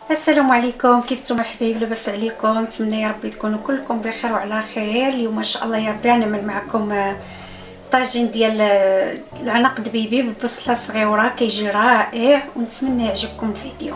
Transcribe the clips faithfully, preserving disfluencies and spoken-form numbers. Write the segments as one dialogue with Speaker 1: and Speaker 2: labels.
Speaker 1: السلام عليكم، كيف نتوما الحبايب؟ لاباس عليكم؟ نتمنى يا ربي تكونوا كلكم بخير وعلى خير. اليوم ما شاء الله يا ربي نعمل معكم طاجين ديال العنق دبيبي بالبصله صغيره، كيجي رائع ونتمنى يعجبكم الفيديو.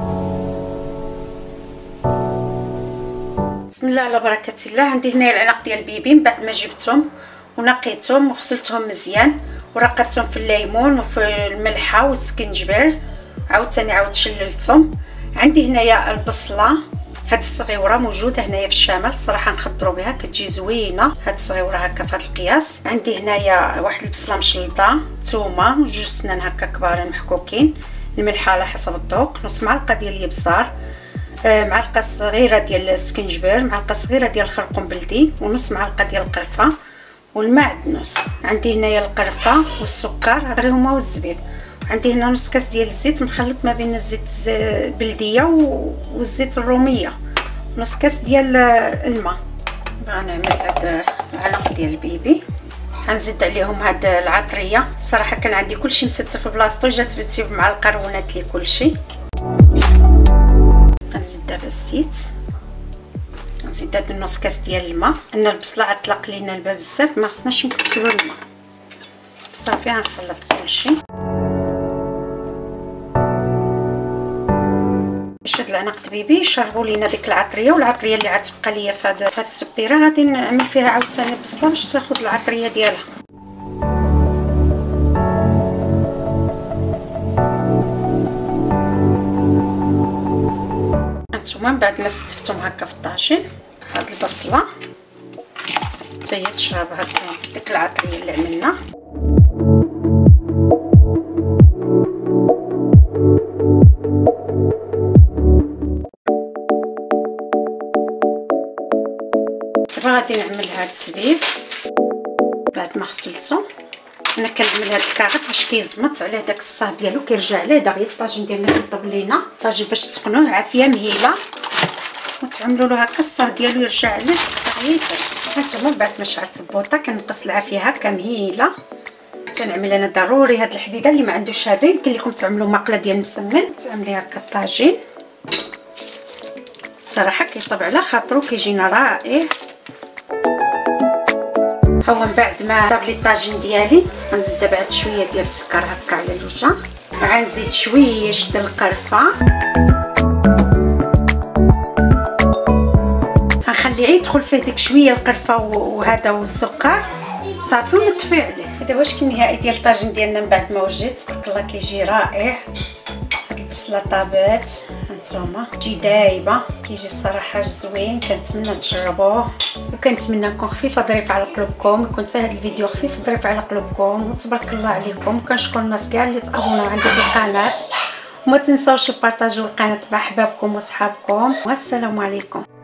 Speaker 1: بسم الله على بركه الله. عندي هنا العنق ديال البيبي من بعد ما جبتهم ونقيتهم وغسلتهم مزيان ورقدتهم في الليمون وفي الملحه والسكنجبير، عاوتاني عاود شللتهم. عندي هنايا البصله هاد الصغيوره موجوده هنايا في الشمال، صراحه نخضروا بها كتجي زوينه هاد الصغيوره هكا في هاد القياس. عندي هنايا واحد البصله مشلطه، ثومه وجوج سنان هكا كبارين محكوكين، الملحه على حسب الذوق، نص معلقه ديال الابزار، آه معلقه صغيره ديال السكنجبير، معلقه صغيره ديال الخرقوم بلدي، ونص معلقه ديال القرفه والمعدنوس. عندي هنايا القرفه والسكر هما والزبيب. عندي هنا نص كاس ديال الزيت مخلط ما بين الزيت البلديه والزيت الروميه، نص كاس ديال الماء. غنعمل هاد العنق ديال البيبي، غنزيد عليهم هاد العطريه. صراحه كان عندي كلشي مستف في بلاصتو، جات بنتي مع القرونات لي كلشي. غنزيد دابا الزيت، غنزيد هاد نص كاس ديال الماء. ان البصله عطلق لينا الماء بزاف، ما خصناش نكثروا الماء. صافي غنخلط كلشي باش هاد العنق دبيبي يشربوا لينا ديك العطريه، والعطريه اللي غتبقى ليا في هاد هاد السبيره غادي نعمل فيها عاوتاني البصله باش تاخذ العطريه ديالها. هانتوما من بعد ما ستفتهم هكا في الطاجين، هاد البصله حتى هي تشرب هاد ديك العطريه اللي عملنا. دابا غادي نعمل هاد الزبيب بعد ما غسلته. انا كنعمل هاد الكاغط باش كيزمط عليه داك الصهد ديالو، كيرجع عليه دغيا الطاجين ديالنا كيطيب لينا. الطاجين باش تسقنوه عافيه مهيله وتعملوا له هكا الصهد ديالو يرجع عليه دغيا. هانتوما بعد ما شعلت البوطه كنقص العافيه هكا مهيله. تنعمل انا ضروري هاد الحديده اللي ما عندوش هادو، يمكن لكم تعملوا مقله ديال المسمن. تعملي هكا الطاجين صراحه كيطيب على خاطرو كيجينا رائع. هو من بعد ما طاب لي الطاجين ديالي غنزيد دابا عاد شويه ديال السكر هكا على الوجه، غنزيد شويه ديال القرفه، غنخليه يدخل فيه ديك شويه القرفه وهذا والسكر صافي ونطفي عليه. هذا واش كي النهائي ديال الطاجين ديالنا من بعد ما وجد. تبارك الله كيجي رائع. هاد البصله طابت هانتوما تجي دايبه، كيجي الصراحه زوين. كنتمنى تجربوه وكنتمنى نكون خفيفه ظريفه على قلوبكم. يكون حتى هذا الفيديو خفيف ظريف على قلوبكم، وتبارك الله عليكم. وكنشكر الناس كاع اللي تابوناو عندي في القناه، وما تنساوش تبارطاجيو القناه مع احبابكم وصحابكم. والسلام عليكم.